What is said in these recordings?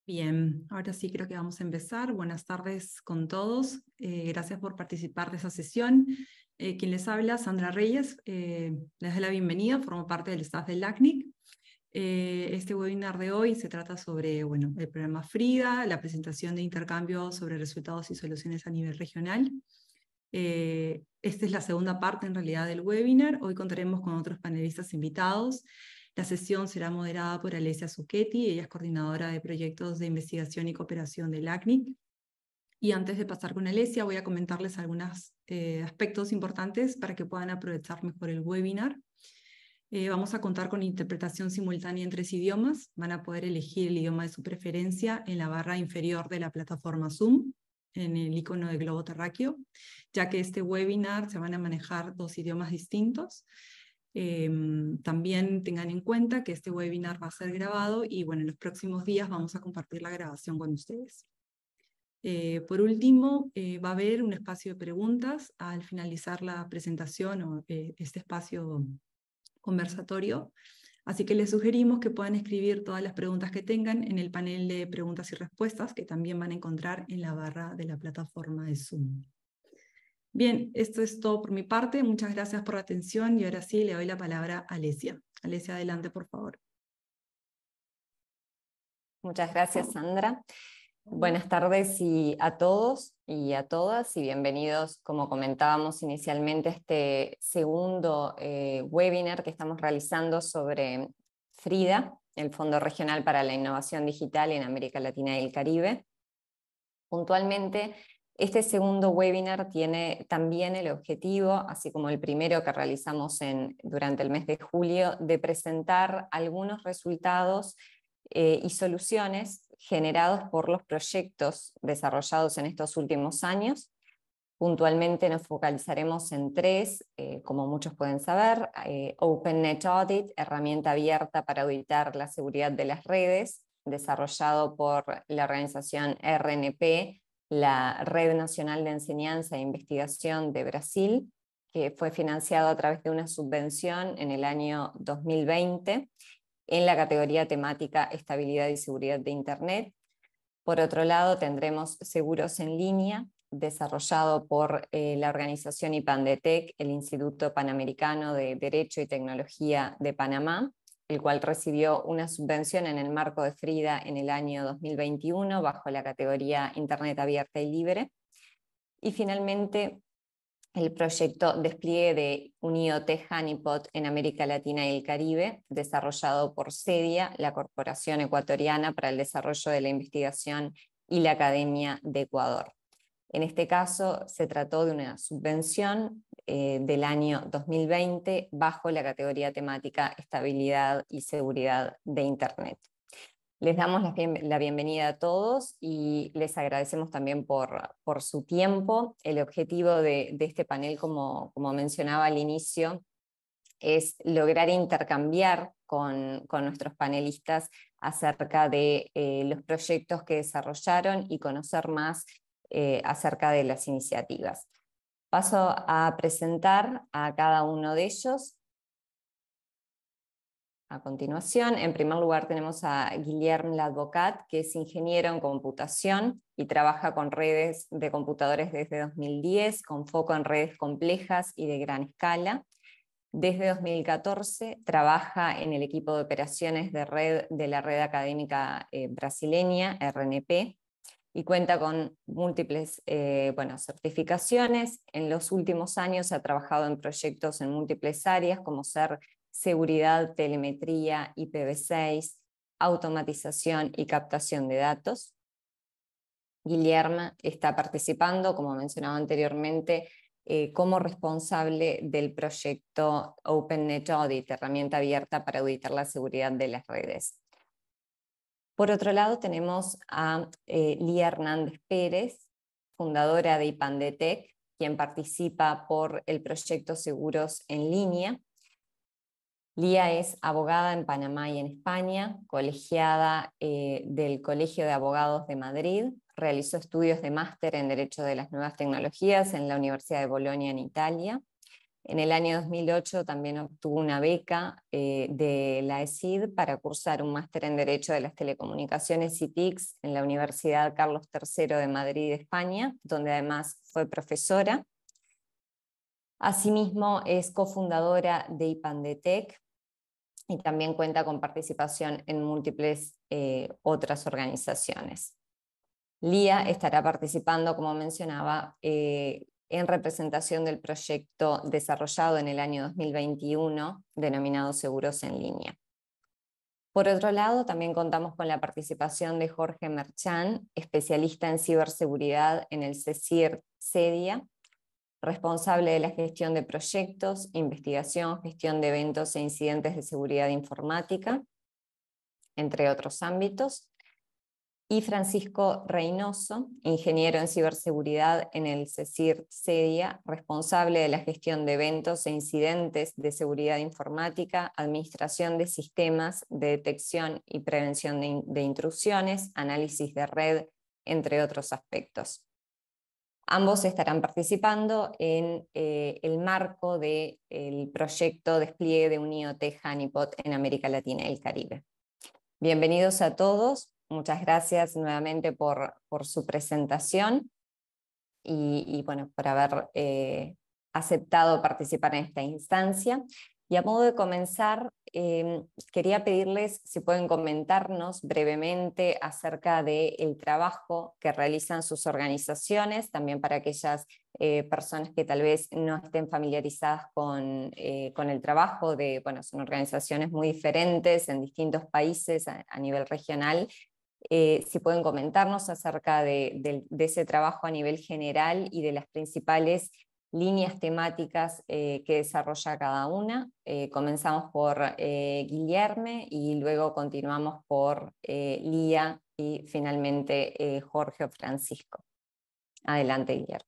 Bien, ahora sí creo que vamos a empezar. Buenas tardes con todos. Gracias por participar de esa sesión. Quien les habla, Sandra Reyes, les doy la bienvenida, formo parte del staff del LACNIC. Este webinar de hoy se trata sobre el programa FRIDA, la presentación de intercambios sobre resultados y soluciones a nivel regional. Esta es la segunda parte en realidad del webinar. Hoy contaremos con otros panelistas invitados. La sesión será moderada por Alesia Zucchetti, ella es coordinadora de proyectos de investigación y cooperación del LACNIC. Y antes de pasar con Alesia, voy a comentarles algunos aspectos importantes para que puedan aprovechar mejor el webinar. Vamos a contar con interpretación simultánea en 3 idiomas. Van a poder elegir el idioma de su preferencia en la barra inferior de la plataforma Zoom, en el icono de globo terráqueo, ya que este webinar se van a manejar 2 idiomas distintos. También tengan en cuenta que este webinar va a ser grabado y en los próximos días vamos a compartir la grabación con ustedes. Por último, va a haber un espacio de preguntas al finalizar la presentación o este espacio conversatorio, así que les sugerimos que puedan escribir todas las preguntas que tengan en el panel de preguntas y respuestas que también van a encontrar en la barra de la plataforma de Zoom. Bien, esto es todo por mi parte. Muchas gracias por la atención y ahora sí le doy la palabra a Alesia. Alesia, adelante, por favor. Muchas gracias, Sandra. Buenas tardes a todos y a todas y bienvenidos, como comentábamos inicialmente, a este segundo webinar que estamos realizando sobre FRIDA, el Fondo Regional para la Innovación Digital en América Latina y el Caribe. Puntualmente, este segundo webinar tiene también el objetivo, así como el primero que realizamos durante el mes de julio, de presentar algunos resultados y soluciones generados por los proyectos desarrollados en estos últimos años. Puntualmente nos focalizaremos en 3, como muchos pueden saber: OpenNet Audit, herramienta abierta para auditar la seguridad de las redes, desarrollado por la organización RNP, la Red Nacional de Enseñanza e Investigación de Brasil, que fue financiado a través de una subvención en el año 2020 en la categoría temática Estabilidad y Seguridad de Internet. Por otro lado, tendremos Seguros en Línea, desarrollado por la organización IPANDETEC, el Instituto Panamericano de Derecho y Tecnología de Panamá, el cual recibió una subvención en el marco de FRIDA en el año 2021 bajo la categoría Internet Abierta y Libre. Y finalmente, el proyecto Despliegue de un IoT Honeypot en América Latina y el Caribe, desarrollado por CEDIA, la Corporación Ecuatoriana para el Desarrollo de la Investigación y la Academia de Ecuador. En este caso se trató de una subvención del año 2020 bajo la categoría temática Estabilidad y Seguridad de Internet. Les damos la bienvenida a todos y les agradecemos también por su tiempo. El objetivo de este panel, como mencionaba al inicio, es lograr intercambiar con nuestros panelistas acerca de los proyectos que desarrollaron y conocer más acerca de las iniciativas. Paso a presentar a cada uno de ellos. A continuación, en primer lugar tenemos a Guillermo Ladvocat, que es ingeniero en computación y trabaja con redes de computadores desde 2010, con foco en redes complejas y de gran escala. Desde 2014 trabaja en el equipo de operaciones de la red académica brasileña, RNP, y cuenta con múltiples certificaciones. En los últimos años ha trabajado en proyectos en múltiples áreas, como ser seguridad, telemetría, IPv6, automatización y captación de datos. Guillermo está participando, como mencionaba anteriormente, como responsable del proyecto OpenNet Audit, herramienta abierta para auditar la seguridad de las redes. Por otro lado tenemos a Lía Hernández Pérez, fundadora de IPANDETEC, quien participa por el proyecto Seguros en Línea. Lía es abogada en Panamá y en España, colegiada del Colegio de Abogados de Madrid, realizó estudios de máster en Derecho de las Nuevas Tecnologías en la Universidad de Bolonia en Italia, En el año 2008 también obtuvo una beca de la ESID para cursar un máster en Derecho de las Telecomunicaciones y TICs en la Universidad Carlos III de Madrid, España, donde además fue profesora. Asimismo, es cofundadora de IPANDETEC y también cuenta con participación en múltiples otras organizaciones. Lía estará participando, como mencionaba, en representación del proyecto desarrollado en el año 2021, denominado Seguros en Línea. Por otro lado, también contamos con la participación de Jorge Merchán, especialista en ciberseguridad en el CECIR-CEDIA, responsable de la gestión de proyectos, investigación, gestión de eventos e incidentes de seguridad informática, entre otros ámbitos. Y Francisco Reynoso, ingeniero en ciberseguridad en el CECIR-CEDIA, responsable de la gestión de eventos e incidentes de seguridad informática, administración de sistemas de detección y prevención de intrusiones, análisis de red, entre otros aspectos. Ambos estarán participando en el marco del proyecto Despliegue de un IoT Honeypot en América Latina y el Caribe. Bienvenidos a todos. Muchas gracias nuevamente por su presentación y bueno, por haber aceptado participar en esta instancia. Y a modo de comenzar, quería pedirles si pueden comentarnos brevemente acerca del trabajo que realizan sus organizaciones, también para aquellas personas que tal vez no estén familiarizadas con el trabajo de, bueno, son organizaciones muy diferentes en distintos países a nivel regional. Si pueden comentarnos acerca de ese trabajo a nivel general y de las principales líneas temáticas que desarrolla cada una. Comenzamos por Guilherme y luego continuamos por Lía y finalmente Jorge o Francisco. Adelante, Guilherme.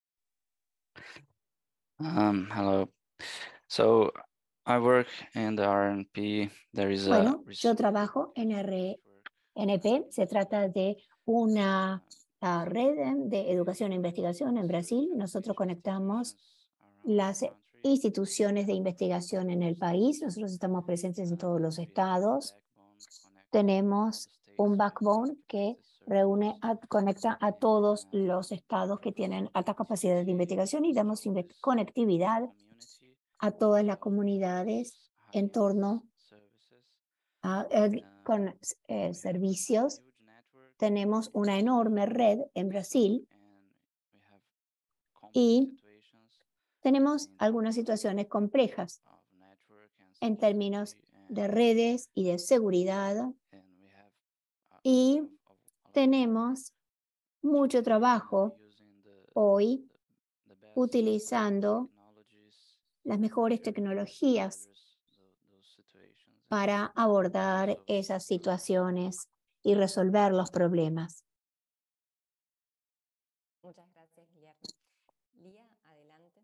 Hello. So I work in the RNP. Bueno, yo trabajo en RNP. Se trata de una red de educación e investigación en Brasil. Nosotros conectamos las instituciones de investigación en el país. Nosotros estamos presentes en todos los estados. Tenemos un backbone que conecta a todos los estados que tienen alta capacidad de investigación y damos conectividad a todas las comunidades en torno a con servicios. Tenemos una enorme red en Brasil y tenemos algunas situaciones complejas en términos de redes y de seguridad, y tenemos mucho trabajo hoy utilizando las mejores tecnologías para abordar esas situaciones y resolver los problemas. Muchas gracias, Guillermo. Lía, adelante.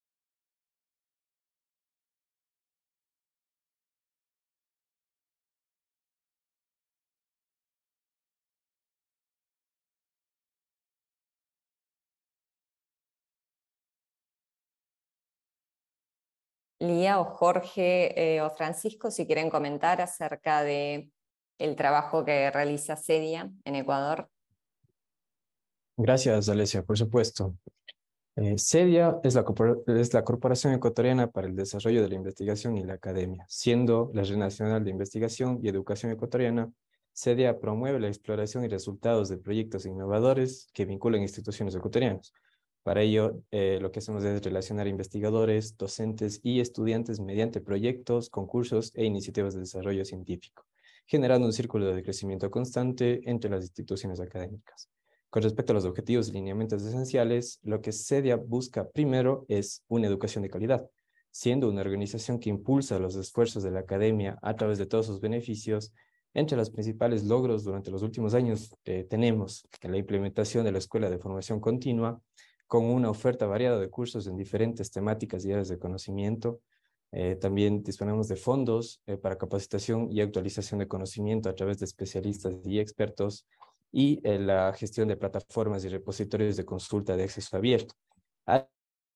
Lía o Jorge o Francisco, si quieren comentar acerca del trabajo que realiza CEDIA en Ecuador. Gracias, Alesia, por supuesto. CEDIA es la Corporación Ecuatoriana para el Desarrollo de la Investigación y la Academia. Siendo la Red Nacional de Investigación y Educación Ecuatoriana, CEDIA promueve la exploración y resultados de proyectos innovadores que vinculan instituciones ecuatorianas. Para ello, lo que hacemos es relacionar investigadores, docentes y estudiantes mediante proyectos, concursos e iniciativas de desarrollo científico, generando un círculo de crecimiento constante entre las instituciones académicas. Con respecto a los objetivos y lineamientos esenciales, lo que CEDIA busca primero es una educación de calidad, siendo una organización que impulsa los esfuerzos de la academia a través de todos sus beneficios. Entre los principales logros durante los últimos años tenemos la implementación de la Escuela de Formación Continua, con una oferta variada de cursos en diferentes temáticas y áreas de conocimiento. También disponemos de fondos para capacitación y actualización de conocimiento a través de especialistas y expertos, y la gestión de plataformas y repositorios de consulta de acceso abierto.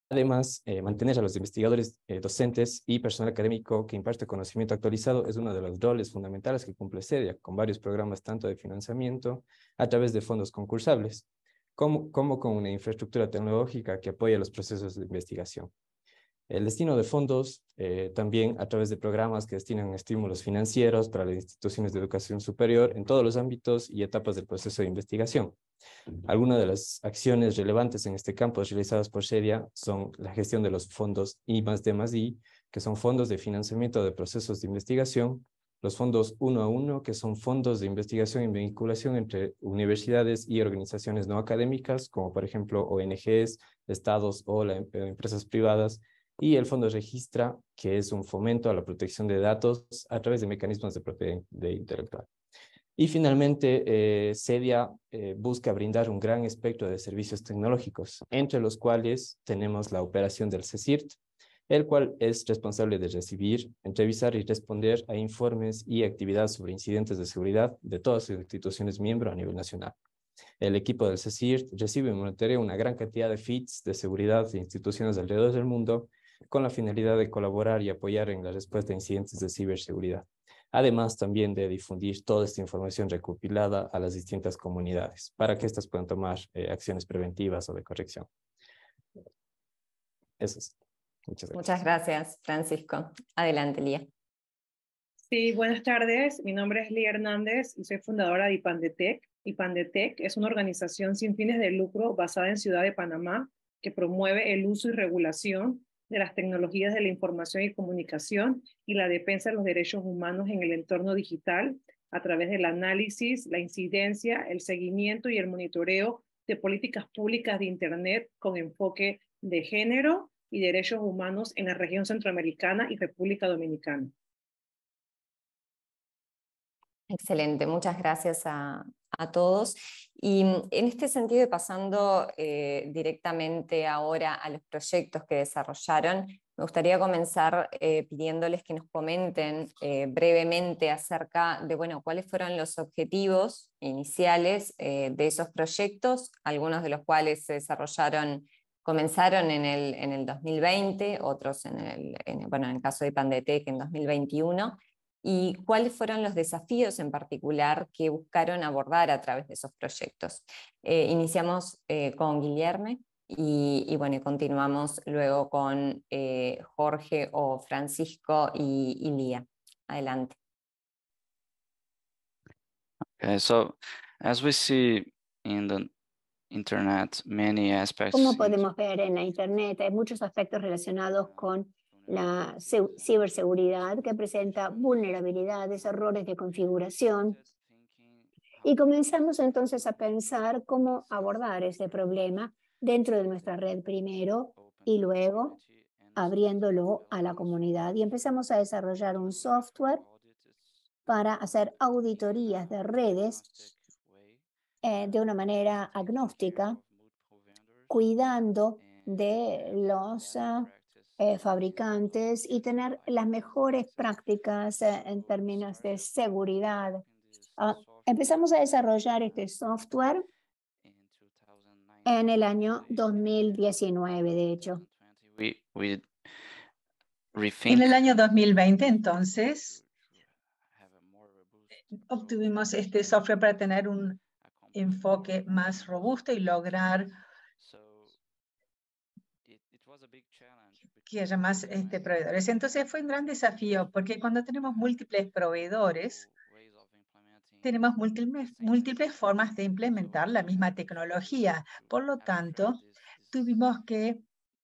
Además, mantener a los investigadores, docentes y personal académico que imparte conocimiento actualizado es uno de los roles fundamentales que cumple CEDIA, con varios programas tanto de financiamiento a través de fondos concursables, como con una infraestructura tecnológica que apoya los procesos de investigación. El destino de fondos también a través de programas que destinan estímulos financieros para las instituciones de educación superior en todos los ámbitos y etapas del proceso de investigación. Algunas de las acciones relevantes en este campo realizadas por CEDIA son la gestión de los fondos I+D+I, que son fondos de financiamiento de procesos de investigación, los fondos 1 a 1, que son fondos de investigación y vinculación entre universidades y organizaciones no académicas, como por ejemplo ONGs, estados o empresas privadas, y el fondo Registra, que es un fomento a la protección de datos a través de mecanismos de propiedad intelectual. Y finalmente, CEDIA busca brindar un gran espectro de servicios tecnológicos, entre los cuales tenemos la operación del CSIRT, el cual es responsable de recibir, entrevistar y responder a informes y actividades sobre incidentes de seguridad de todas las instituciones miembros a nivel nacional. El equipo del CSIRT recibe y monitorea una gran cantidad de feeds de seguridad de instituciones alrededor del mundo con la finalidad de colaborar y apoyar en la respuesta a incidentes de ciberseguridad. Además, también de difundir toda esta información recopilada a las distintas comunidades para que éstas puedan tomar acciones preventivas o de corrección. Eso es. Muchas gracias. Muchas gracias, Francisco. Adelante, Lía. Sí, buenas tardes. Mi nombre es Lía Hernández y soy fundadora de IPANDETEC. IPANDETEC es una organización sin fines de lucro basada en Ciudad de Panamá que promueve el uso y regulación de las tecnologías de la información y comunicación y la defensa de los derechos humanos en el entorno digital a través del análisis, la incidencia, el seguimiento y el monitoreo de políticas públicas de Internet con enfoque de género y derechos humanos en la región centroamericana y República Dominicana. Excelente, muchas gracias a todos. Y en este sentido, pasando directamente ahora a los proyectos que desarrollaron, me gustaría comenzar pidiéndoles que nos comenten brevemente acerca de, bueno, cuáles fueron los objetivos iniciales de esos proyectos, algunos de los cuales se desarrollaron, comenzaron en el 2020, otros en el caso de IPANDETEC en 2021, y cuáles fueron los desafíos en particular que buscaron abordar a través de esos proyectos. Iniciamos con Guilherme y continuamos luego con Jorge o Francisco y Lía. Adelante. Okay, so as we see in the internet, many aspects. Como podemos ver en la internet, hay muchos aspectos relacionados con la ciberseguridad que presenta vulnerabilidades, errores de configuración. Y comenzamos entonces a pensar cómo abordar ese problema dentro de nuestra red primero y luego abriéndolo a la comunidad. Y empezamos a desarrollar un software para hacer auditorías de redes de una manera agnóstica, cuidando de los fabricantes y tener las mejores prácticas en términos de seguridad. Empezamos a desarrollar este software en el año 2019, de hecho. En el año 2020, entonces, obtuvimos este software para tener un enfoque más robusto y lograr que haya más proveedores. Entonces fue un gran desafío porque cuando tenemos múltiples proveedores, tenemos múltiples formas de implementar la misma tecnología. Por lo tanto, tuvimos que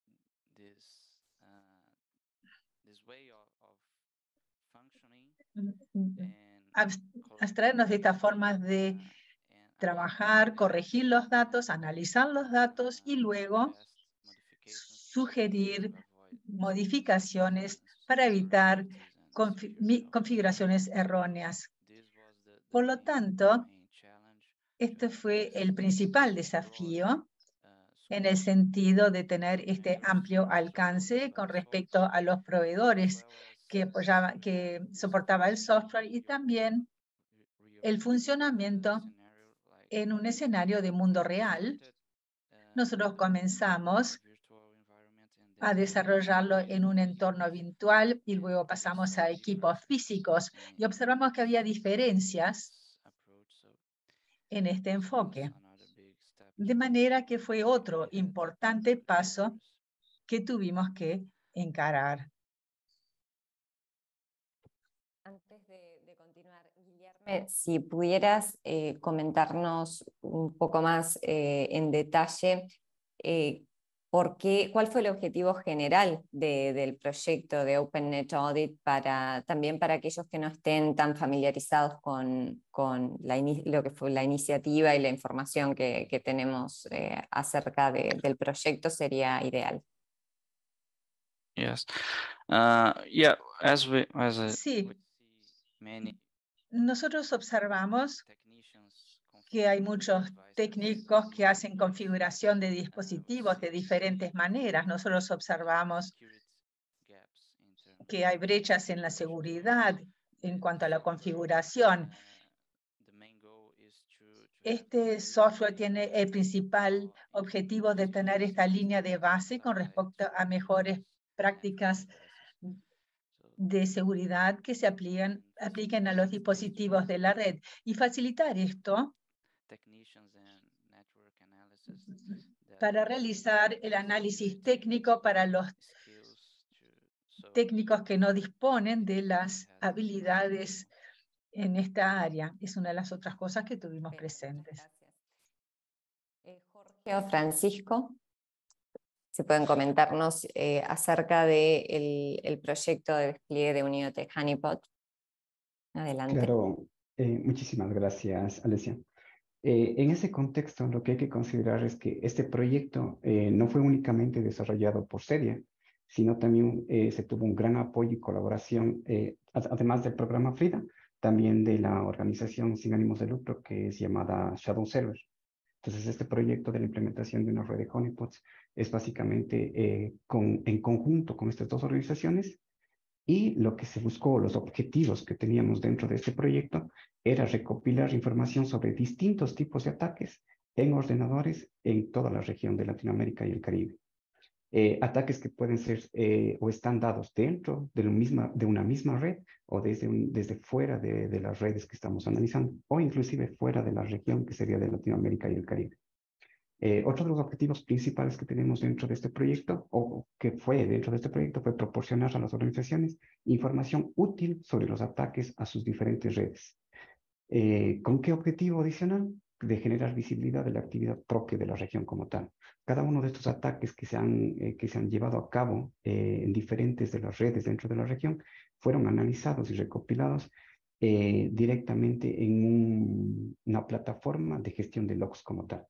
abstraernos de estas formas de trabajar, corregir los datos, analizar los datos y luego sugerir modificaciones para evitar configuraciones erróneas. Por lo tanto, este fue el principal desafío en el sentido de tener este amplio alcance con respecto a los proveedores que soportaba el software y también el funcionamiento en un escenario de mundo real. Nosotros comenzamos a desarrollarlo en un entorno virtual y luego pasamos a equipos físicos y observamos que había diferencias en este enfoque. De manera que fue otro importante paso que tuvimos que encarar. Antes de continuar, Guillermo, si pudieras comentarnos un poco más en detalle cuál fue el objetivo general del proyecto de OpenNet Audit también para aquellos que no estén tan familiarizados con lo que fue la iniciativa y la información que tenemos acerca del proyecto, sería ideal. Yes. Yeah, Sí. Nosotros observamos que hay muchos técnicos que hacen configuración de dispositivos de diferentes maneras. Nosotros observamos que hay brechas en la seguridad en cuanto a la configuración. Este software tiene el principal objetivo de tener esta línea de base con respecto a mejores prácticas de seguridad que se apliquen a los dispositivos de la red y facilitar esto para realizar el análisis técnico para los técnicos que no disponen de las habilidades en esta área. Es una de las otras cosas que tuvimos presentes. Jorge o Francisco, si pueden comentarnos acerca del proyecto de despliegue de Uniotech Honeypot. Adelante. Claro, muchísimas gracias, Alessia. En ese contexto, lo que hay que considerar es que este proyecto no fue únicamente desarrollado por Sedia, sino también se tuvo un gran apoyo y colaboración, además del programa FRIDA, también de la organización sin ánimos de lucro que es llamada Shadow Server. Entonces, este proyecto de la implementación de una red de honeypots es básicamente en conjunto con estas dos organizaciones, y lo que se buscó, los objetivos que teníamos dentro de este proyecto, era recopilar información sobre distintos tipos de ataques en ordenadores en toda la región de Latinoamérica y el Caribe. Ataques que pueden ser o están dados dentro de una misma red o desde fuera de las redes que estamos analizando, o inclusive fuera de la región que sería de Latinoamérica y el Caribe. Otro de los objetivos principales que tenemos dentro de este proyecto, o que fue dentro de este proyecto, fue proporcionar a las organizaciones información útil sobre los ataques a sus diferentes redes. ¿Con qué objetivo adicional? De generar visibilidad de la actividad propia de la región como tal. Cada uno de estos ataques que se han llevado a cabo en diferentes de las redes dentro de la región fueron analizados y recopilados directamente en una plataforma de gestión de logs como tal.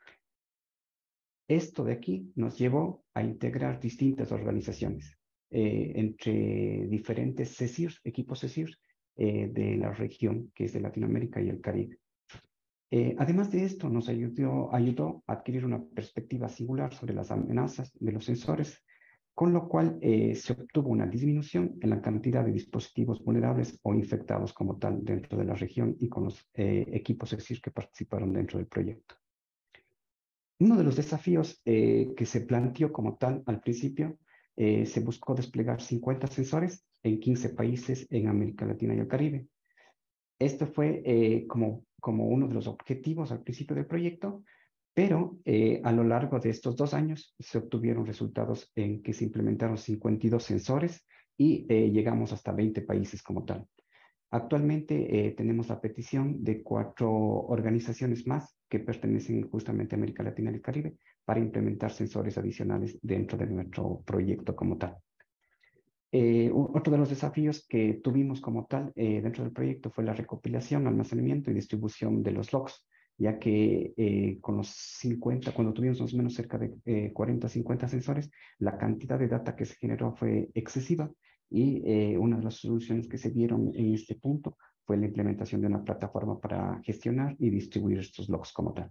Esto de aquí nos llevó a integrar distintas organizaciones entre diferentes CECIRs, equipos CECIRs de la región, que es de Latinoamérica y el Caribe. Además de esto, nos ayudó a adquirir una perspectiva singular sobre las amenazas de los sensores, con lo cual se obtuvo una disminución en la cantidad de dispositivos vulnerables o infectados como tal dentro de la región y con los equipos CECIR que participaron dentro del proyecto. Uno de los desafíos que se planteó como tal al principio, se buscó desplegar 50 sensores en 15 países en América Latina y el Caribe. Esto fue como uno de los objetivos al principio del proyecto, pero a lo largo de estos 2 años se obtuvieron resultados en que se implementaron 52 sensores y llegamos hasta 20 países como tal. Actualmente tenemos la petición de 4 organizaciones más que pertenecen justamente a América Latina y el Caribe para implementar sensores adicionales dentro de nuestro proyecto como tal. Otro de los desafíos que tuvimos como tal dentro del proyecto fue la recopilación, almacenamiento y distribución de los logs, ya que con los 50, cuando tuvimos más o menos cerca de 40, 50 sensores, la cantidad de data que se generó fue excesiva. Y una de las soluciones que se dieron en este punto fue la implementación de una plataforma para gestionar y distribuir estos logs como tal.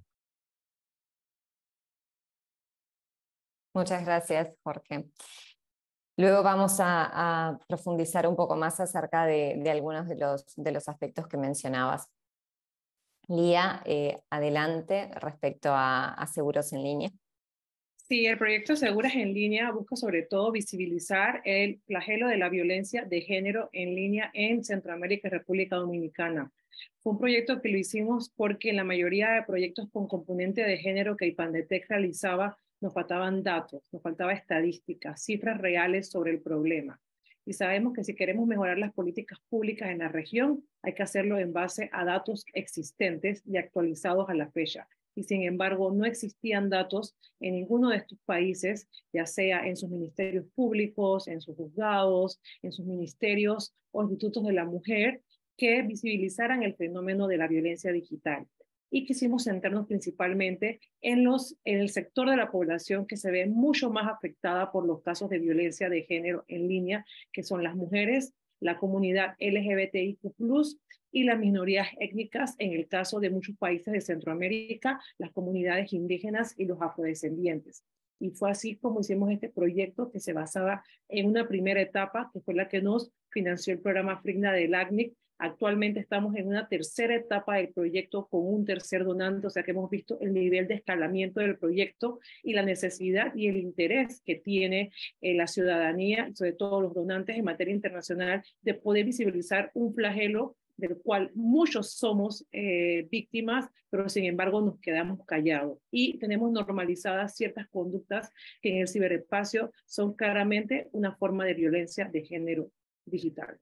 Muchas gracias, Jorge. Luego vamos a profundizar un poco más acerca de algunos de los aspectos que mencionabas. Lía, adelante respecto a seguros en línea. Sí, el proyecto Seguras en Línea busca sobre todo visibilizar el flagelo de la violencia de género en línea en Centroamérica y República Dominicana. Fue un proyecto que lo hicimos porque en la mayoría de proyectos con componente de género que IPANDETEC realizaba nos faltaban datos, nos faltaba estadísticas, cifras reales sobre el problema. Y sabemos que si queremos mejorar las políticas públicas en la región, hay que hacerlo en base a datos existentes y actualizados a la fecha. Y sin embargo, no existían datos en ninguno de estos países, ya sea en sus ministerios públicos, en sus juzgados, en sus ministerios o institutos de la mujer, que visibilizaran el fenómeno de la violencia digital. Y quisimos centrarnos principalmente en el sector de la población que se ve mucho más afectada por los casos de violencia de género en línea, que son las mujeres, la comunidad LGBTIQ+, y las minorías étnicas, en el caso de muchos países de Centroamérica, las comunidades indígenas y los afrodescendientes. Y fue así como hicimos este proyecto que se basaba en una primera etapa, que fue la que nos financió el programa FRIGNA del ACNIC. Actualmente estamos en una tercera etapa del proyecto con un tercer donante, o sea que hemos visto el nivel de escalamiento del proyecto y la necesidad y el interés que tiene la ciudadanía, sobre todo los donantes en materia internacional, de poder visibilizar un flagelo del cual muchos somos víctimas, pero sin embargo nos quedamos callados y tenemos normalizadas ciertas conductas que en el ciberespacio son claramente una forma de violencia de género digital.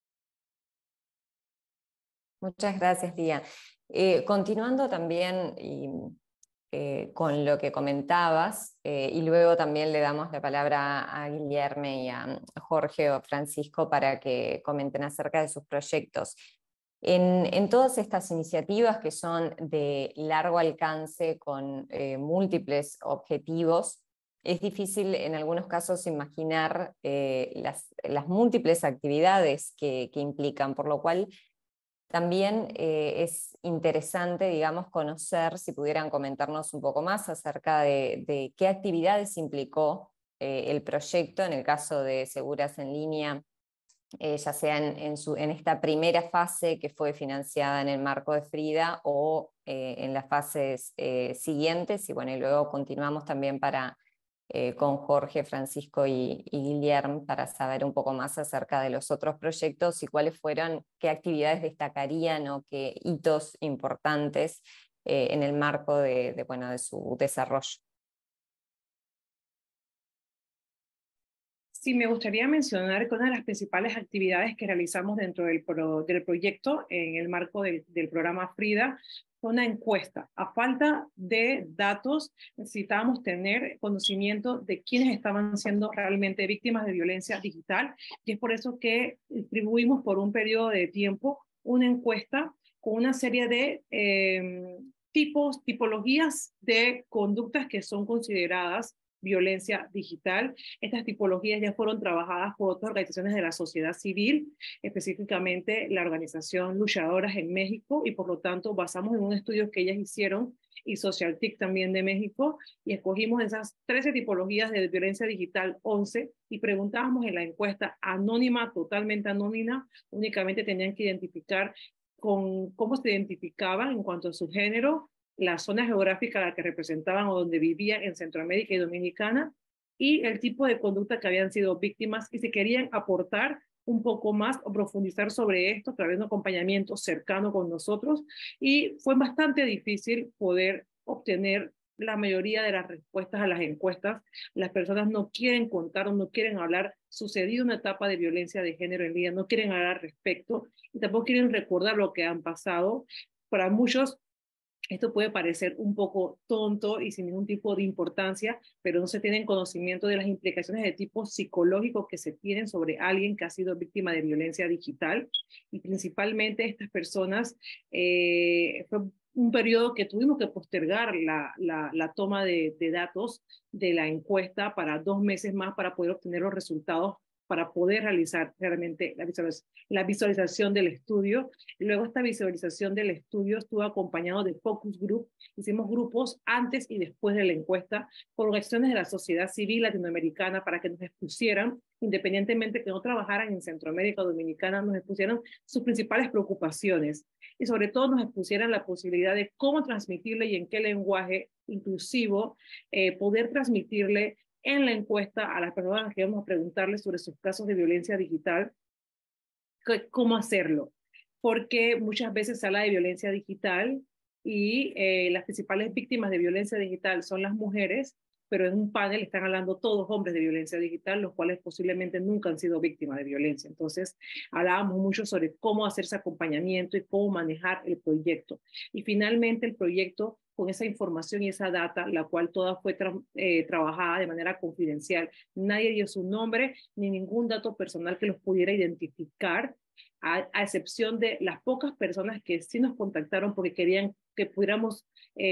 Muchas gracias, Lía. Continuando también con lo que comentabas, y luego también le damos la palabra a Guillermo y a Jorge o Francisco para que comenten acerca de sus proyectos. En todas estas iniciativas que son de largo alcance con múltiples objetivos, es difícil en algunos casos imaginar las múltiples actividades que implican, por lo cual también es interesante, digamos, conocer, si pudieran comentarnos un poco más acerca de qué actividades implicó el proyecto, en el caso de Seguras en Línea, ya sea en esta primera fase que fue financiada en el marco de FRIDA o en las fases siguientes, y bueno, y luego continuamos también con Jorge, Francisco y Guillermo para saber un poco más acerca de los otros proyectos y cuáles fueron, qué actividades destacarían o qué hitos importantes en el marco de su desarrollo. Sí, me gustaría mencionar que una de las principales actividades que realizamos dentro del proyecto en el marco del programa FRIDA fue una encuesta. A falta de datos, necesitábamos tener conocimiento de quiénes estaban siendo realmente víctimas de violencia digital, y es por eso que distribuimos por un periodo de tiempo una encuesta con una serie de tipologías de conductas que son consideradas violencia digital. Estas tipologías ya fueron trabajadas por otras organizaciones de la sociedad civil, específicamente la organización Luchadoras en México, y por lo tanto basamos en un estudio que ellas hicieron y SocialTIC también de México, y escogimos esas 13 tipologías de violencia digital, 11, y preguntábamos en la encuesta anónima, totalmente anónima, únicamente tenían que identificar cómo se identificaban en cuanto a su género, la zona geográfica a la que representaban o donde vivían en Centroamérica y Dominicana, y el tipo de conducta que habían sido víctimas, y si querían aportar un poco más o profundizar sobre esto a través de un acompañamiento cercano con nosotros, y fue bastante difícil poder obtener la mayoría de las respuestas a las encuestas. Las personas no quieren contar o no quieren hablar. Sucedió una etapa de violencia de género en línea, no quieren hablar al respecto y tampoco quieren recordar lo que han pasado. Para muchos esto puede parecer un poco tonto y sin ningún tipo de importancia, pero no se tienen conocimiento de las implicaciones de tipo psicológico que se tienen sobre alguien que ha sido víctima de violencia digital. Y principalmente estas personas, fue un periodo que tuvimos que postergar la toma de datos de la encuesta para 2 meses más para poder obtener los resultados para poder realizar realmente la visualización del estudio. Luego esta visualización del estudio estuvo acompañado de focus group. Hicimos grupos antes y después de la encuesta con organizaciones de la sociedad civil latinoamericana para que nos expusieran, independientemente que no trabajaran en Centroamérica o Dominicana, nos expusieran sus principales preocupaciones y sobre todo nos expusieran la posibilidad de cómo transmitirle y en qué lenguaje inclusivo poder transmitirle en la encuesta a las personas que vamos a preguntarles sobre sus casos de violencia digital, cómo hacerlo. Porque muchas veces se habla de violencia digital y las principales víctimas de violencia digital son las mujeres, pero en un panel están hablando todos hombres de violencia digital, los cuales posiblemente nunca han sido víctimas de violencia. Entonces, hablábamos mucho sobre cómo hacer ese acompañamiento y cómo manejar el proyecto. Y finalmente, el proyecto, con esa información y esa data, la cual toda fue trabajada de manera confidencial. Nadie dio su nombre ni ningún dato personal que los pudiera identificar, a excepción de las pocas personas que sí nos contactaron porque querían que pudiéramos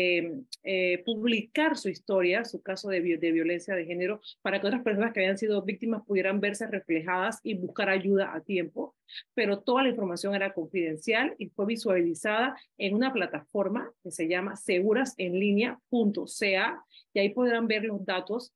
publicar su historia, su caso de violencia de género, para que otras personas que habían sido víctimas pudieran verse reflejadas y buscar ayuda a tiempo. Pero toda la información era confidencial y fue visualizada en una plataforma que se llama segurasenlinea.ca, y ahí podrán ver los datos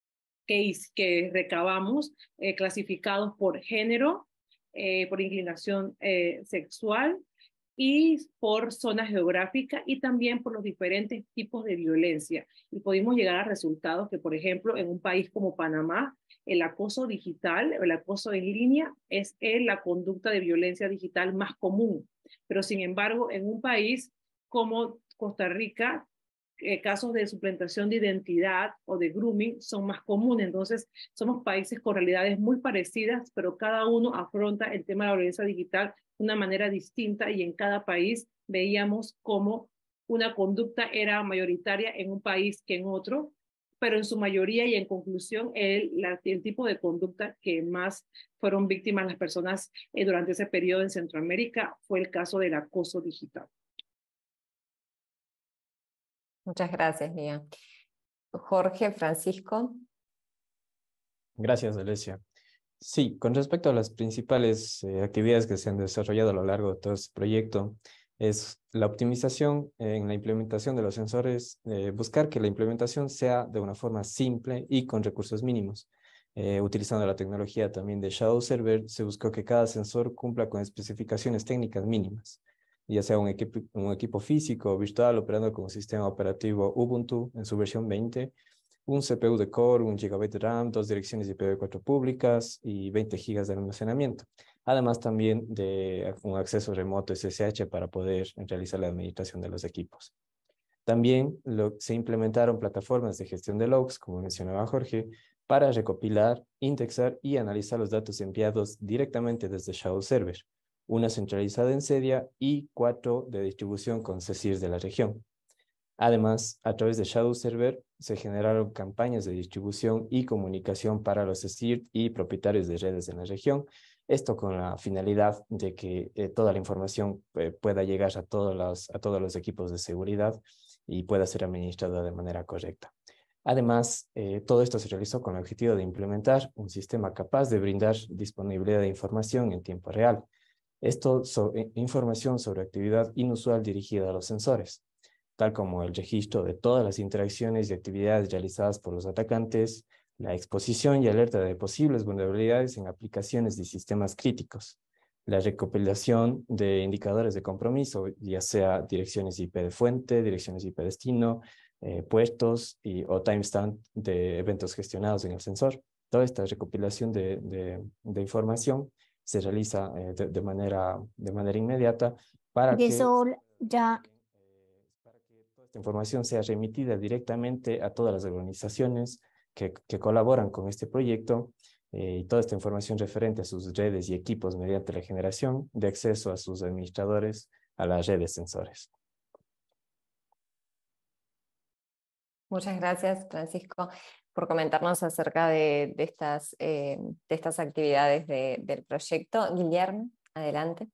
que recabamos, clasificados por género, por inclinación sexual y por zona geográfica y también por los diferentes tipos de violencia. Y pudimos llegar a resultados que, por ejemplo, en un país como Panamá, el acoso digital, el acoso en línea es la conducta de violencia digital más común. Pero sin embargo, en un país como Costa Rica, casos de suplantación de identidad o de grooming son más comunes. Entonces, somos países con realidades muy parecidas, pero cada uno afronta el tema de la violencia digital de una manera distinta y en cada país veíamos cómo una conducta era mayoritaria en un país que en otro, pero en su mayoría y en conclusión, el tipo de conducta que más fueron víctimas las personas durante ese periodo en Centroamérica fue el caso del acoso digital. Muchas gracias, Lía. Jorge, Francisco. Gracias, Alesia. Sí, con respecto a las principales actividades que se han desarrollado a lo largo de todo este proyecto, es la optimización en la implementación de los sensores, buscar que la implementación sea de una forma simple y con recursos mínimos. Utilizando la tecnología también de Shadow Server, se buscó que cada sensor cumpla con especificaciones técnicas mínimas, ya sea un equipo físico o virtual operando con un sistema operativo Ubuntu en su versión 20, un CPU de core, 1 GB de RAM, 2 direcciones IPv4 públicas y 20 GB de almacenamiento. Además también de un acceso remoto SSH para poder realizar la administración de los equipos. También se implementaron plataformas de gestión de logs, como mencionaba Jorge, para recopilar, indexar y analizar los datos enviados directamente desde Shadow Server, una centralizada en Cedia y 4 de distribución con CSIRs de la región. Además, a través de Shadow Server se generaron campañas de distribución y comunicación para los CSIRT y propietarios de redes en la región, esto con la finalidad de que toda la información pueda llegar a todos los equipos de seguridad y pueda ser administrada de manera correcta. Además, todo esto se realizó con el objetivo de implementar un sistema capaz de brindar disponibilidad de información en tiempo real. Esto información sobre actividad inusual dirigida a los sensores, tal como el registro de todas las interacciones y actividades realizadas por los atacantes, la exposición y alerta de posibles vulnerabilidades en aplicaciones de sistemas críticos, la recopilación de indicadores de compromiso, ya sea direcciones IP de fuente, direcciones IP destino, puertos o timestamp de eventos gestionados en el sensor. Toda esta recopilación de información se realiza de manera inmediata para que toda esta información sea remitida directamente a todas las organizaciones que colaboran con este proyecto y toda esta información referente a sus redes y equipos mediante la generación de acceso a sus administradores a las redes sensores. Muchas gracias, Francisco, por comentarnos acerca de estas actividades del proyecto. Guillermo, adelante.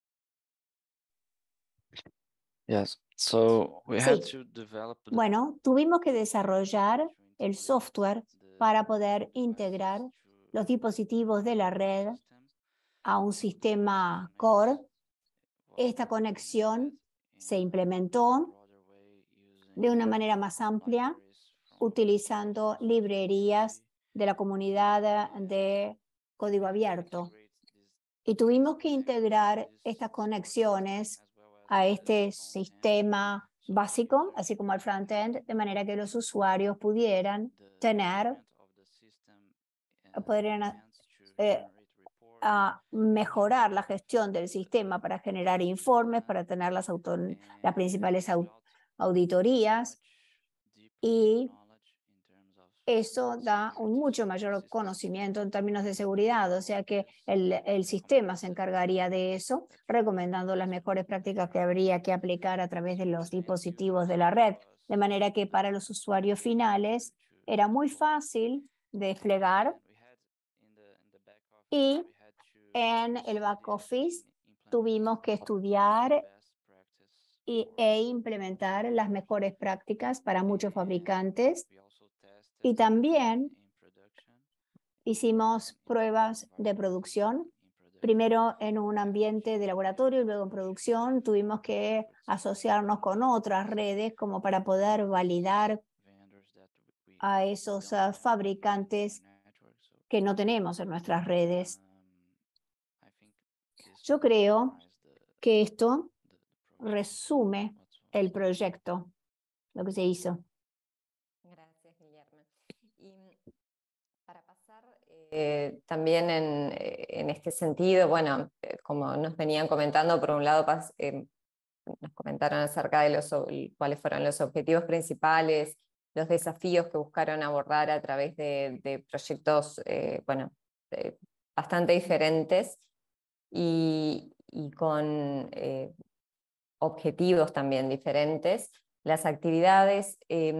Yes. So we had Sí. to develop Bueno, tuvimos que desarrollar el software para poder integrar los dispositivos de la red a un sistema core. Esta conexión se implementó de una manera más amplia utilizando librerías de la comunidad de código abierto. Y tuvimos que integrar estas conexiones a este sistema básico, así como al frontend, de manera que los usuarios pudieran a mejorar la gestión del sistema para generar informes, para tener las principales auditorías, y eso da un mucho mayor conocimiento en términos de seguridad, o sea que el sistema se encargaría de eso, recomendando las mejores prácticas que habría que aplicar a través de los dispositivos de la red, de manera que para los usuarios finales era muy fácil desplegar. Y en el back office tuvimos que estudiar e implementar las mejores prácticas para muchos fabricantes. Y también hicimos pruebas de producción, primero en un ambiente de laboratorio y luego en producción. Tuvimos que asociarnos con otras redes como para poder validar a esos fabricantes que no tenemos en nuestras redes. Yo creo que esto resume el proyecto, lo que se hizo. Gracias, Guillermo. Y para pasar también en este sentido, bueno, como nos venían comentando, por un lado nos comentaron acerca de cuáles fueron los objetivos principales, los desafíos que buscaron abordar a través de proyectos bastante diferentes y con objetivos también diferentes. Las actividades,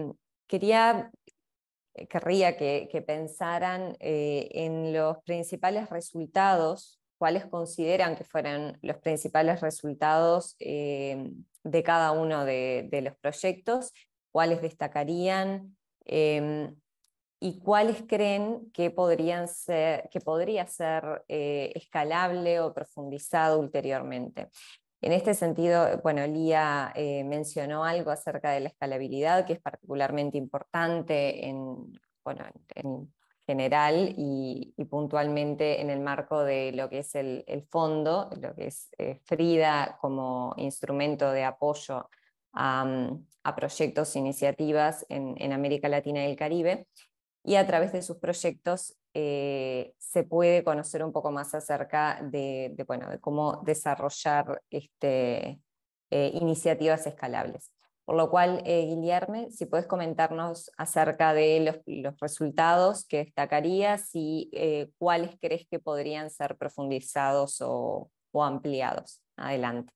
querría que pensaran en los principales resultados, cuáles consideran que fueran los principales resultados de cada uno de los proyectos, cuáles destacarían y cuáles creen que podría ser escalable o profundizado ulteriormente. En este sentido, bueno, Lía mencionó algo acerca de la escalabilidad, que es particularmente importante en general y puntualmente en el marco de lo que es el fondo, lo que es FRIDA como instrumento de apoyo a proyectos e iniciativas en América Latina y el Caribe. Y a través de sus proyectos se puede conocer un poco más acerca de cómo desarrollar iniciativas escalables. Por lo cual, Guillermo, si puedes comentarnos acerca de los resultados que destacarías y cuáles crees que podrían ser profundizados o ampliados. Adelante.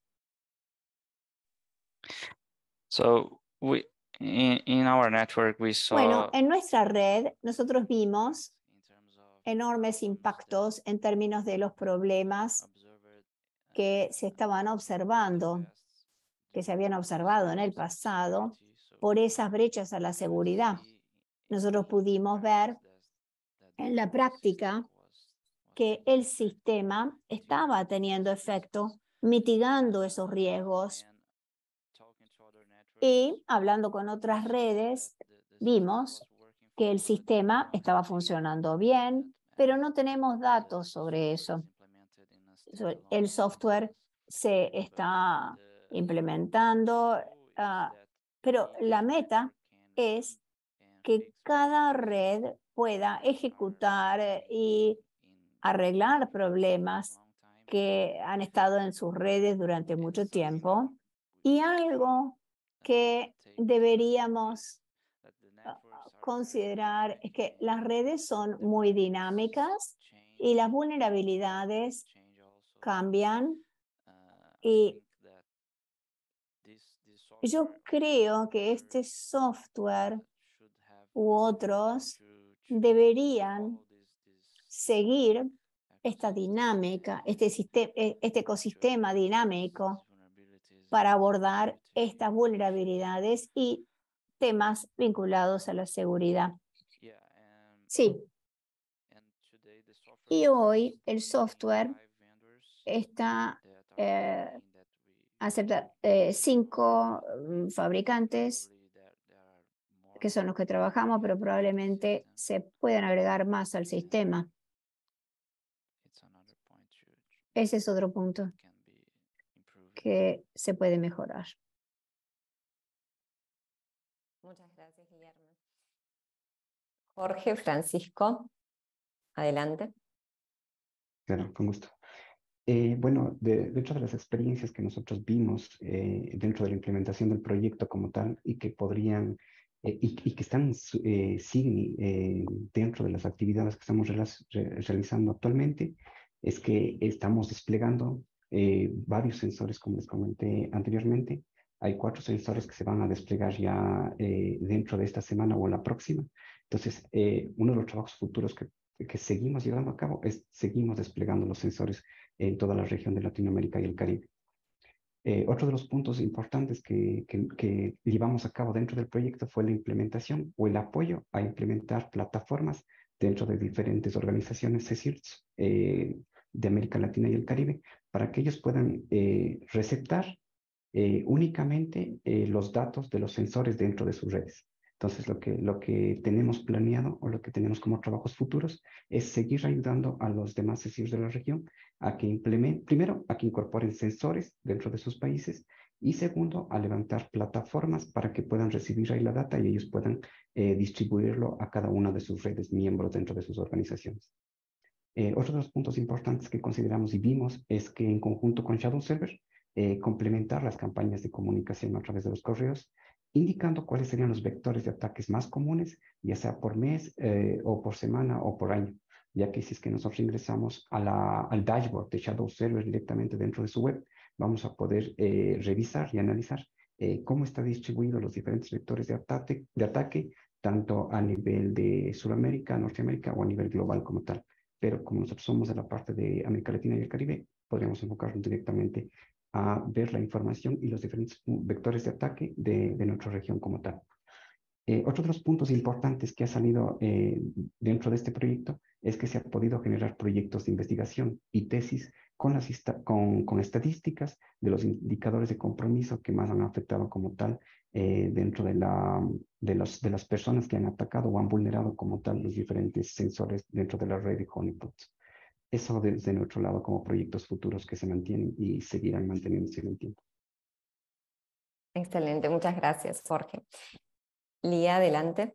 So in our network we saw, bueno, en nuestra red nosotros vimos enormes impactos en términos de los problemas que se estaban observando, que se habían observado en el pasado por esas brechas a la seguridad. Nosotros pudimos ver en la práctica que el sistema estaba teniendo efecto, mitigando esos riesgos. Y hablando con otras redes, vimos que el sistema estaba funcionando bien, pero no tenemos datos sobre eso. El software se está implementando, pero la meta es que cada red pueda ejecutar y arreglar problemas que han estado en sus redes durante mucho tiempo. Y algo que deberíamos considerar es que las redes son muy dinámicas y las vulnerabilidades cambian, y yo creo que este software u otros deberían seguir esta dinámica, este ecosistema dinámico para abordar estas vulnerabilidades y temas vinculados a la seguridad. Sí. Y hoy el software está acepta 5 fabricantes que son los que trabajamos, pero probablemente se puedan agregar más al sistema. Ese es otro punto que se puede mejorar. Muchas gracias, Guillermo. Jorge, Francisco, adelante. Claro, con gusto. Bueno, dentro de las experiencias que nosotros vimos dentro de la implementación del proyecto como tal y que podrían y que están dentro de las actividades que estamos realizando actualmente, es que estamos desplegando varios sensores, como les comenté anteriormente. Hay 4 sensores que se van a desplegar ya dentro de esta semana o la próxima. Entonces, uno de los trabajos futuros que seguimos llevando a cabo es seguimos desplegando los sensores en toda la región de Latinoamérica y el Caribe. Otro de los puntos importantes que llevamos a cabo dentro del proyecto fue la implementación o el apoyo a implementar plataformas dentro de diferentes organizaciones CSIRTs de América Latina y el Caribe para que ellos puedan receptar únicamente los datos de los sensores dentro de sus redes. Entonces, lo que tenemos planeado o lo que tenemos como trabajos futuros es seguir ayudando a los demás CSIRs de la región a que implementen, primero, a que incorporen sensores dentro de sus países y segundo, a levantar plataformas para que puedan recibir ahí la data y ellos puedan distribuirlo a cada una de sus redes miembros dentro de sus organizaciones. Otro de los puntos importantes que consideramos y vimos es que en conjunto con Shadow Server, complementar las campañas de comunicación a través de los correos, indicando cuáles serían los vectores de ataques más comunes, ya sea por mes o por semana o por año, ya que si es que nosotros ingresamos al dashboard de Shadow Server directamente dentro de su web, vamos a poder revisar y analizar cómo está distribuido los diferentes vectores de ataque, tanto a nivel de Sudamérica, Norteamérica o a nivel global como tal. Pero como nosotros somos de la parte de América Latina y el Caribe, podríamos enfocarnos directamente a ver la información y los diferentes vectores de ataque de nuestra región como tal. Otro de los puntos importantes que ha salido dentro de este proyecto es que se han podido generar proyectos de investigación y tesis con estadísticas de los indicadores de compromiso que más han afectado como tal dentro de las personas que han atacado o han vulnerado como tal los diferentes sensores dentro de la red de honeypots. Eso desde nuestro lado como proyectos futuros que se mantienen y seguirán manteniéndose en el tiempo. Excelente, muchas gracias, Jorge. Lía, adelante.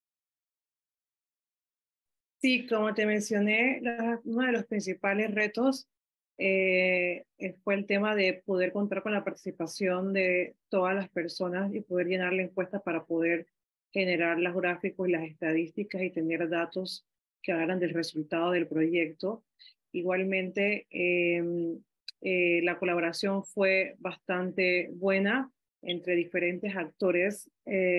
Sí, como te mencioné, uno de los principales retos fue el tema de poder contar con la participación de todas las personas y poder llenar la encuesta para poder generar los gráficos y las estadísticas y tener datos que hablaran del resultado del proyecto. Igualmente, la colaboración fue bastante buena entre diferentes actores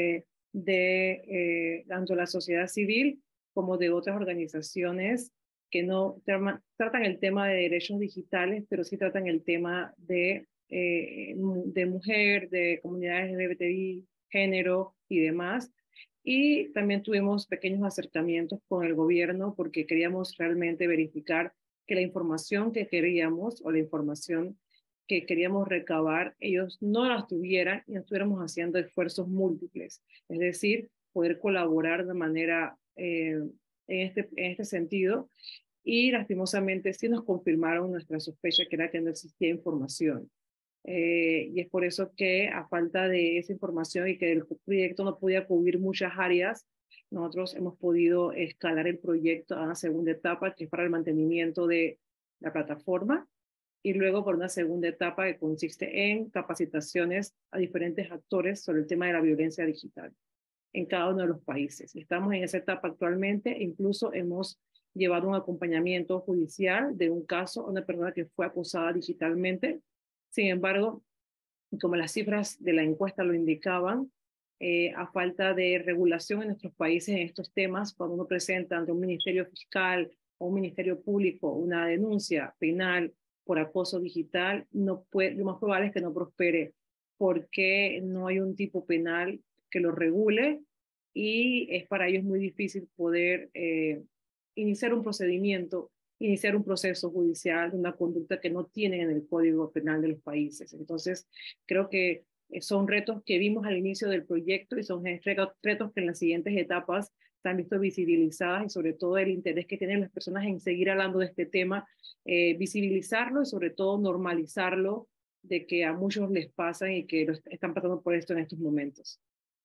tanto la sociedad civil como de otras organizaciones que no tratan el tema de derechos digitales, pero sí tratan el tema de mujer, de comunidades LGBTI, género y demás. Y también tuvimos pequeños acercamientos con el gobierno porque queríamos realmente verificar que la información que queríamos o la información que queríamos recabar, ellos no las tuvieran y estuviéramos haciendo esfuerzos múltiples. Es decir, poder colaborar de manera en este sentido. Y lastimosamente sí nos confirmaron nuestra sospecha que era que no existía información. Y es por eso que a falta de esa información y que el proyecto no podía cubrir muchas áreas, nosotros hemos podido escalar el proyecto a una segunda etapa que es para el mantenimiento de la plataforma y luego por una segunda etapa que consiste en capacitaciones a diferentes actores sobre el tema de la violencia digital en cada uno de los países. Estamos en esa etapa actualmente e incluso hemos llevado un acompañamiento judicial de un caso a una persona que fue acusada digitalmente. Sin embargo, como las cifras de la encuesta lo indicaban, a falta de regulación en nuestros países en estos temas, cuando uno presenta ante un ministerio fiscal o un ministerio público una denuncia penal por acoso digital, lo más probable es que no prospere porque no hay un tipo penal que lo regule y es para ellos muy difícil poder iniciar un procedimiento iniciar un proceso judicial de una conducta que no tienen en el Código Penal de los países. Entonces, creo que son retos que vimos al inicio del proyecto y son retos que en las siguientes etapas se han visto visibilizadas, y sobre todo el interés que tienen las personas en seguir hablando de este tema, visibilizarlo y sobre todo normalizarlo, de que a muchos les pasa y que están pasando por esto en estos momentos.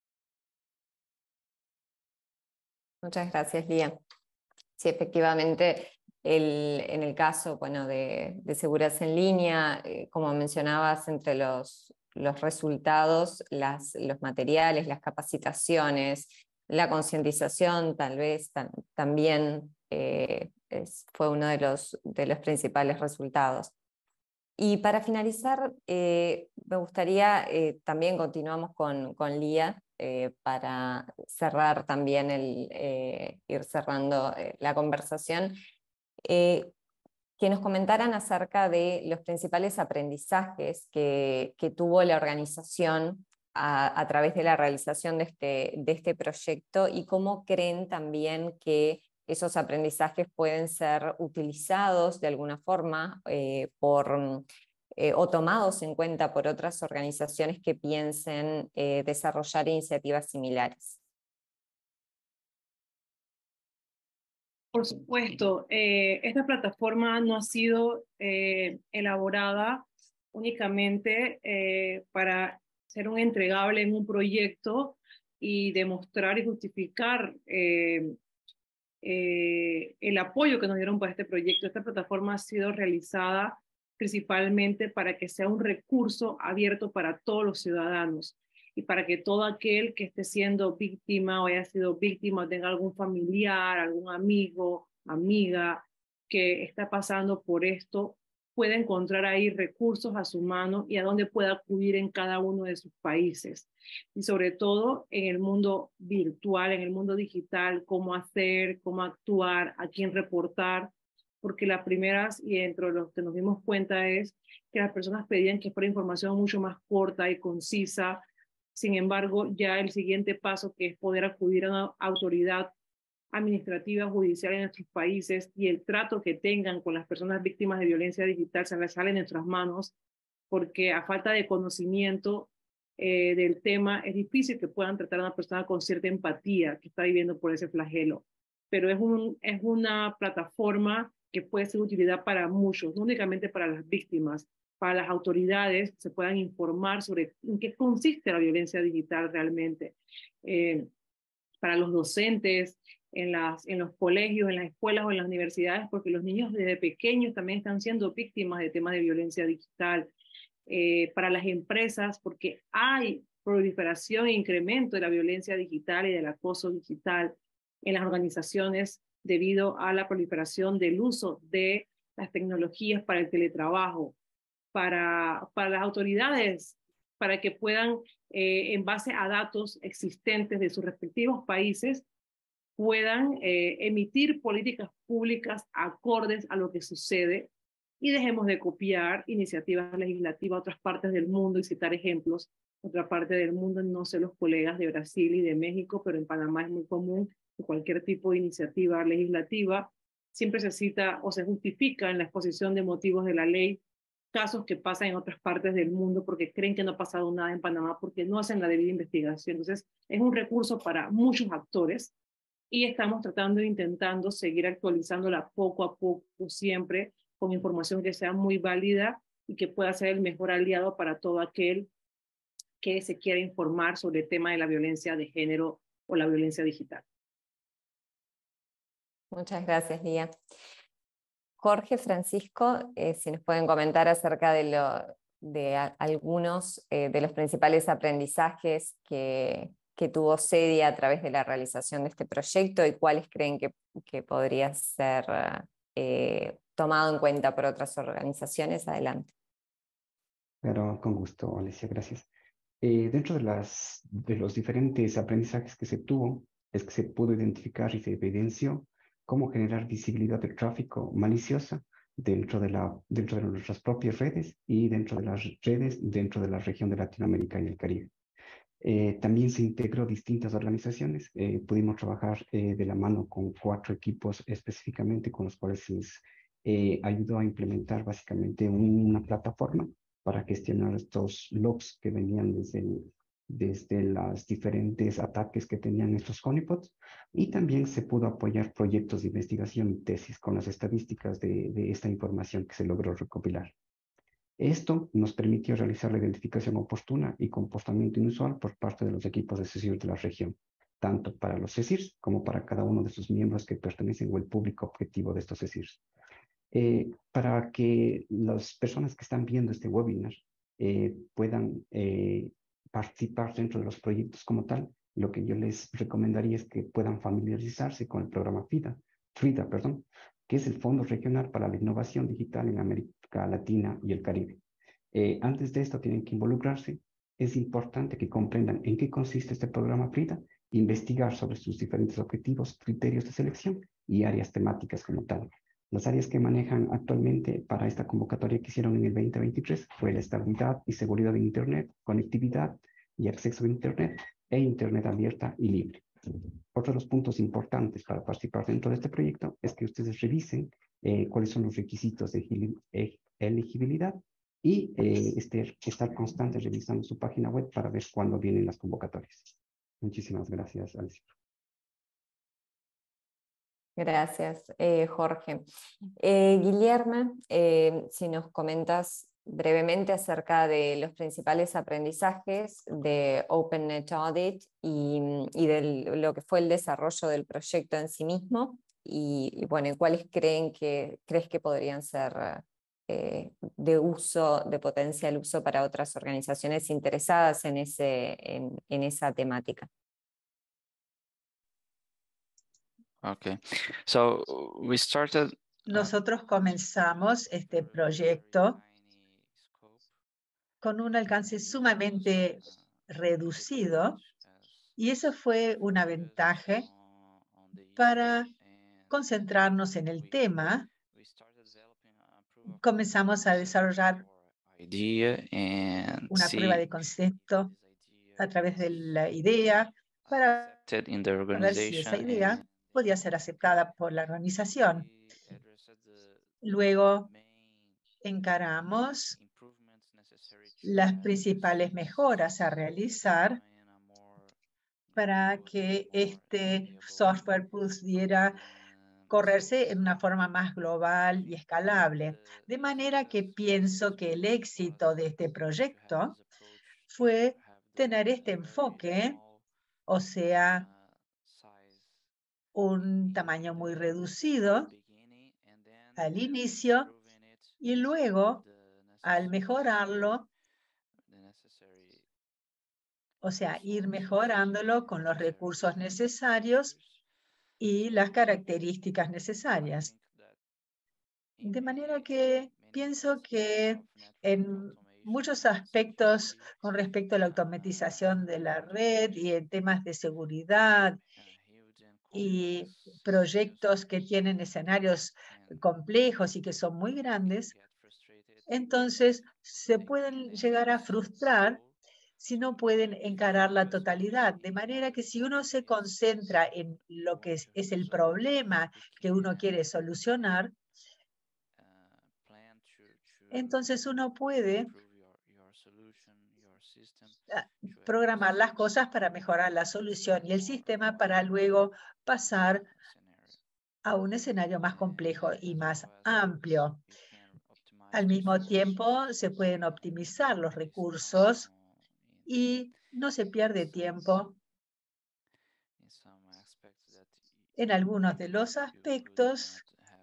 Muchas gracias, Lía. Sí, efectivamente, en el caso, bueno, de seguridad en línea, como mencionabas, entre los resultados, los materiales, las capacitaciones, la concientización, tal vez también fue uno de los principales resultados. Y para finalizar, me gustaría, también continuamos con Lía, para cerrar también, ir cerrando la conversación, que nos comentaran acerca de los principales aprendizajes que tuvo la organización a través de la realización de este proyecto, y cómo creen también que esos aprendizajes pueden ser utilizados de alguna forma o tomados en cuenta por otras organizaciones que piensen desarrollar iniciativas similares. Por supuesto, esta plataforma no ha sido elaborada únicamente para ser un entregable en un proyecto y demostrar y justificar el apoyo que nos dieron para este proyecto. Esta plataforma ha sido realizada principalmente para que sea un recurso abierto para todos los ciudadanos y para que todo aquel que esté siendo víctima o haya sido víctima o tenga algún familiar, algún amigo, amiga que está pasando por esto, pueda encontrar ahí recursos a su mano y a dónde pueda acudir en cada uno de sus países. Y sobre todo en el mundo virtual, en el mundo digital, cómo hacer, cómo actuar, a quién reportar, porque las primeras, y dentro de lo que nos dimos cuenta, es que las personas pedían que fuera información mucho más corta y concisa. Sin embargo, ya el siguiente paso, que es poder acudir a una autoridad administrativa judicial en nuestros países, y el trato que tengan con las personas víctimas de violencia digital se les sale en nuestras manos, porque a falta de conocimiento del tema es difícil que puedan tratar a una persona con cierta empatía que está viviendo por ese flagelo. Pero es una plataforma que puede ser de utilidad para muchos, no únicamente para las víctimas, para las autoridades, se puedan informar sobre en qué consiste la violencia digital realmente, para los docentes, en los colegios, en las escuelas o en las universidades, porque los niños desde pequeños también están siendo víctimas de temas de violencia digital, para las empresas, porque hay proliferación e incremento de la violencia digital y del acoso digital en las organizaciones debido a la proliferación del uso de las tecnologías para el teletrabajo, para las autoridades, para que puedan, en base a datos existentes de sus respectivos países, puedan emitir políticas públicas acordes a lo que sucede, y dejemos de copiar iniciativas legislativas a otras partes del mundo y citar ejemplos. Otra parte del mundo, no sé los colegas de Brasil y de México, pero en Panamá es muy común que cualquier tipo de iniciativa legislativa siempre se cita o se justifica en la exposición de motivos de la ley casos que pasan en otras partes del mundo porque creen que no ha pasado nada en Panamá, porque no hacen la debida investigación. Entonces, es un recurso para muchos actores y estamos tratando e intentando seguir actualizándola poco a poco, siempre con información que sea muy válida y que pueda ser el mejor aliado para todo aquel que se quiera informar sobre el tema de la violencia de género o la violencia digital. Muchas gracias, Lía. Jorge, Francisco, si nos pueden comentar acerca de algunos de los principales aprendizajes que tuvo CEDIA a través de la realización de este proyecto, y cuáles creen que podría ser tomado en cuenta por otras organizaciones. Adelante. Pero con gusto, Alicia, gracias. Dentro de los diferentes aprendizajes que se tuvo, es que se pudo identificar y se evidenció cómo generar visibilidad del tráfico maliciosa dentro de nuestras propias redes y dentro de las redes dentro de la región de Latinoamérica y el Caribe. También se integró distintas organizaciones. Pudimos trabajar de la mano con 4 equipos específicamente, con los cuales ayudó a implementar básicamente una plataforma para gestionar estos logs que venían desde los diferentes ataques que tenían estos honeypots, y también se pudo apoyar proyectos de investigación y tesis con las estadísticas de esta información que se logró recopilar. Esto nos permitió realizar la identificación oportuna y comportamiento inusual por parte de los equipos de CECIR de la región, tanto para los CECIRs como para cada uno de sus miembros que pertenecen o el público objetivo de estos CECIRs. Para que las personas que están viendo este webinar puedan participar dentro de los proyectos como tal, lo que yo les recomendaría es que puedan familiarizarse con el programa FRIDA, que es el Fondo Regional para la Innovación Digital en América Latina y el Caribe. Antes de esto tienen que involucrarse. Es importante que comprendan en qué consiste este programa FRIDA, investigar sobre sus diferentes objetivos, criterios de selección y áreas temáticas como tal. Las áreas que manejan actualmente para esta convocatoria que hicieron en el 2023 fue la estabilidad y seguridad de Internet, conectividad y acceso a Internet e Internet abierta y libre. Otro de los puntos importantes para participar dentro de este proyecto es que ustedes revisen cuáles son los requisitos de elegibilidad y estar constantes revisando su página web para ver cuándo vienen las convocatorias. Muchísimas gracias, Alicia. Gracias, Jorge. Guillermo, si nos comentas brevemente acerca de los principales aprendizajes de OpenNet Audit y de lo que fue el desarrollo del proyecto en sí mismo, y bueno, ¿cuáles crees que podrían ser de potencial uso para otras organizaciones interesadas en esa temática? Okay, so we started. Nosotros comenzamos este proyecto con un alcance sumamente reducido, y eso fue una ventaja para concentrarnos en el tema. Comenzamos a desarrollar una prueba de concepto a través de la idea para ver si esa idea podía ser aceptada por la organización. Luego encaramos las principales mejoras a realizar para que este software pudiera correrse en una forma más global y escalable. De manera que pienso que el éxito de este proyecto fue tener este enfoque, o sea, un tamaño muy reducido al inicio, y luego, al mejorarlo, o sea, ir mejorándolo con los recursos necesarios y las características necesarias. De manera que pienso que en muchos aspectos con respecto a la automatización de la red y en temas de seguridad y proyectos que tienen escenarios complejos y que son muy grandes, entonces se pueden llegar a frustrar si no pueden encarar la totalidad. De manera que si uno se concentra en lo que es el problema que uno quiere solucionar, entonces uno puede programar las cosas para mejorar la solución y el sistema para luego pasar a un escenario más complejo y más amplio. Al mismo tiempo, se pueden optimizar los recursos y no se pierde tiempo en algunos de los aspectos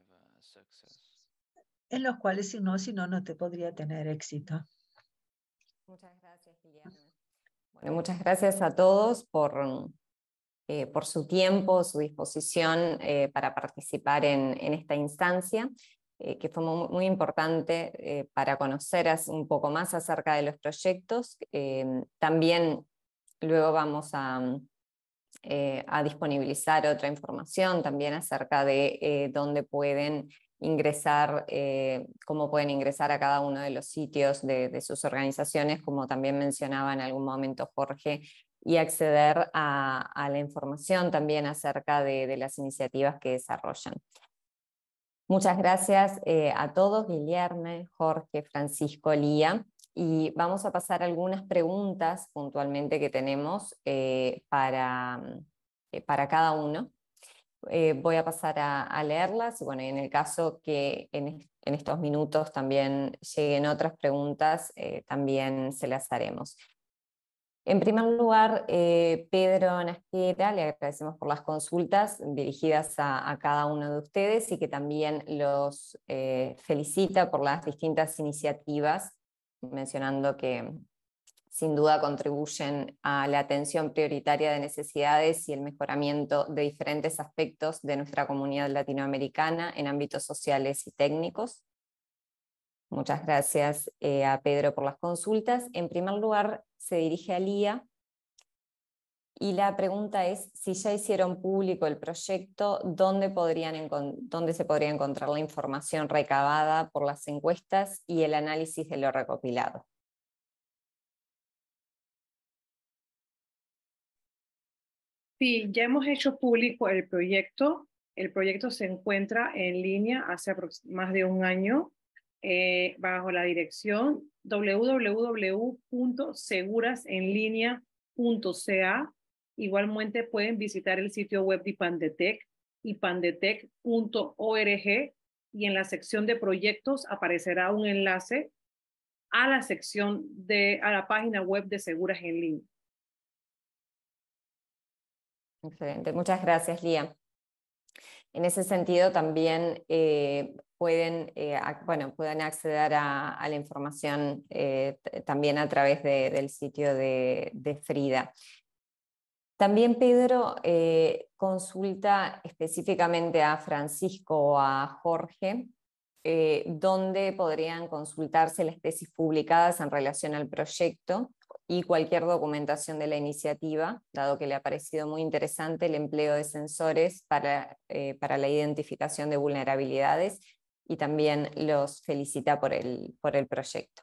en los cuales si no, no te podría tener éxito. Muchas gracias, Guillermo. Bueno, muchas gracias a todos por su tiempo, su disposición para participar en esta instancia, que fue muy importante para conocer un poco más acerca de los proyectos. También luego vamos a disponibilizar otra información también acerca de dónde pueden ingresar, cómo pueden ingresar a cada uno de los sitios de sus organizaciones, como también mencionaba en algún momento Jorge, y acceder a la información también acerca de las iniciativas que desarrollan. Muchas gracias a todos, Guilherme, Jorge, Francisco, Lía. Y vamos a pasar a algunas preguntas puntualmente que tenemos para cada uno. Voy a pasar a leerlas y bueno, en el caso que en estos minutos también lleguen otras preguntas, también se las haremos. En primer lugar, Pedro Nasquera, le agradecemos por las consultas dirigidas a cada uno de ustedes y que también los felicita por las distintas iniciativas, mencionando que sin duda contribuyen a la atención prioritaria de necesidades y el mejoramiento de diferentes aspectos de nuestra comunidad latinoamericana en ámbitos sociales y técnicos. Muchas gracias a Pedro por las consultas. En primer lugar, se dirige a Lía y la pregunta es si ya hicieron público el proyecto, ¿dónde se podría encontrar la información recabada por las encuestas y el análisis de lo recopilado? Sí, ya hemos hecho público el proyecto. El proyecto se encuentra en línea hace más de un año bajo la dirección www.segurasenlinea.ca. Igualmente pueden visitar el sitio web de IPANDETEC, ipandetec.org, y en la sección de proyectos aparecerá un enlace a la página web de Seguras en Línea. Excelente, muchas gracias, Lía. En ese sentido también pueden acceder a la información también a través del sitio de Frida. También Pedro consulta específicamente a Francisco o a Jorge, donde podrían consultarse las tesis publicadas en relación al proyecto y cualquier documentación de la iniciativa, dado que le ha parecido muy interesante el empleo de sensores para la identificación de vulnerabilidades, y también los felicita por el proyecto.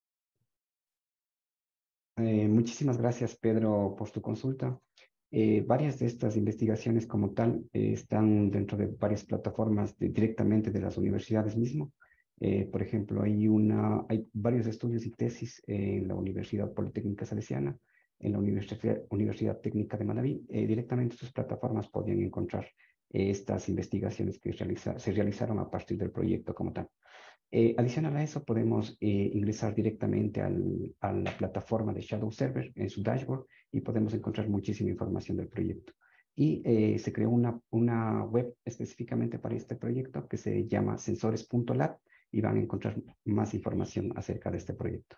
Muchísimas gracias, Pedro, por tu consulta. Varias de estas investigaciones como tal están dentro de varias plataformas directamente de las universidades mismo. Por ejemplo, hay varios estudios y tesis en la Universidad Politécnica Salesiana, en la Universidad Técnica de Manabí. Directamente en sus plataformas podían encontrar estas investigaciones que se realizaron a partir del proyecto como tal. Adicional a eso, podemos ingresar directamente a la plataforma de Shadow Server en su dashboard y podemos encontrar muchísima información del proyecto. Y se creó una web específicamente para este proyecto que se llama sensores.lab y van a encontrar más información acerca de este proyecto.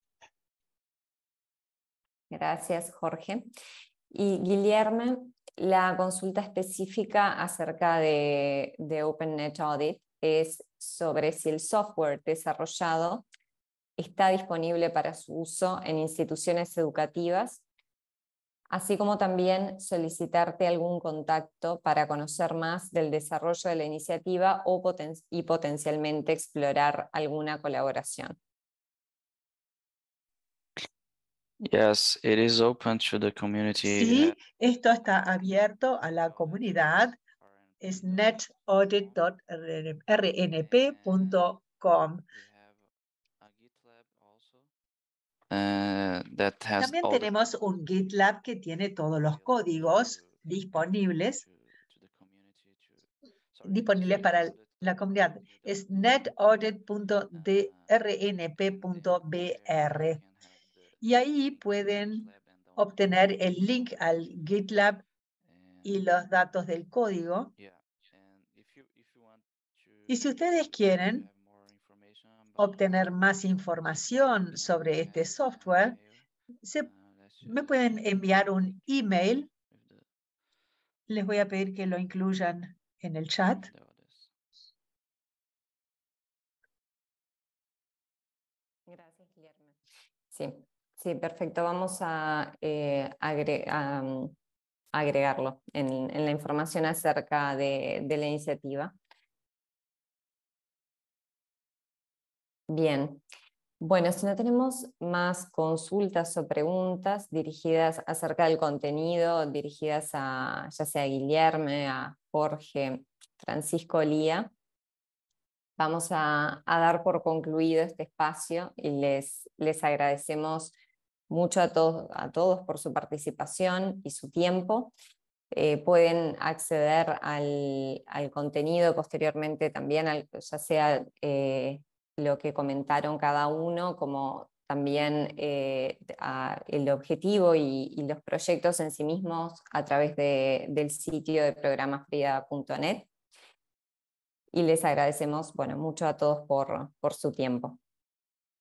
Gracias, Jorge. Y Guilherme, la consulta específica acerca de OpenNet Audit es sobre si el software desarrollado está disponible para su uso en instituciones educativas, así como también solicitarte algún contacto para conocer más del desarrollo de la iniciativa y potencialmente explorar alguna colaboración. Yes, it is open to the community. Sí, esto está abierto a la comunidad. Es netaudit.rnp.com. También tenemos un GitLab que tiene todos los códigos disponibles para la comunidad. Es netaudit.drnp.br. Y ahí pueden obtener el link al GitLab y los datos del código. Y si ustedes quieren obtener más información sobre este software, me pueden enviar un email. Les voy a pedir que lo incluyan en el chat. Gracias, Guilherme. Sí, perfecto. Vamos a agregarlo en la información acerca de la iniciativa. Bien. Bueno, si no tenemos más consultas o preguntas dirigidas acerca del contenido, dirigidas ya sea a Guilherme, a Jorge, Francisco, Lía, Vamos a dar por concluido este espacio y les agradecemos mucho a todos por su participación y su tiempo. Pueden acceder al contenido posteriormente también, ya sea lo que comentaron cada uno, como también el objetivo y los proyectos en sí mismos a través del sitio de programasfrida.net. Y les agradecemos mucho a todos por su tiempo.